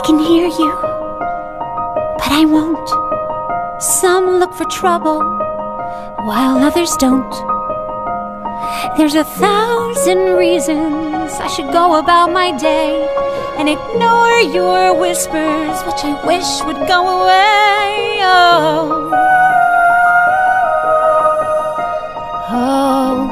can hear you, but I won't. Some look for trouble, while others don't. There's 1,000 reasons I should go about my day and ignore your whispers, which I wish would go away. Oh, oh.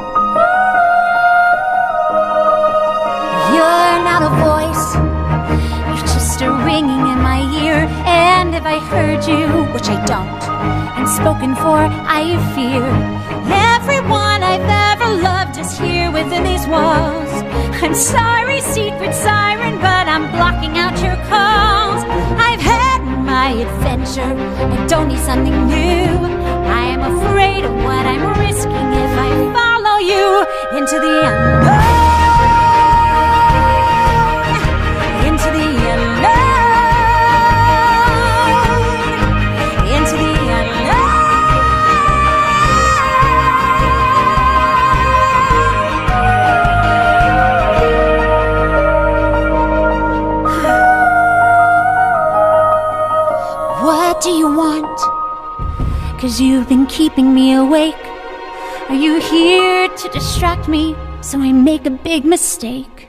You're not a voice, you're just a ringing in my ear. And if I heard you, which I don't, and spoken for, I fear. Everyone I've ever loved is here within these walls. I'm sorry, secret siren, but I'm blocking out your calls. I've had my adventure, I don't need something new. I am afraid of what I'm risking if I follow you into the unknown. Into the unknown. Into the What do you want? 'Cause you've been keeping me awake. Are you here to distract me so I make a big mistake?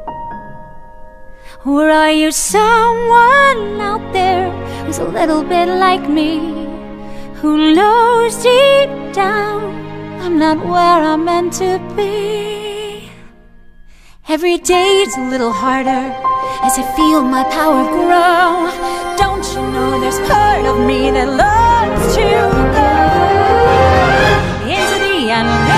Or are you someone out there who's a little bit like me, who knows deep down I'm not where I'm meant to be? Every day's a little harder as I feel my power grow. Don't you know there's part of me that loves to go into the unknown?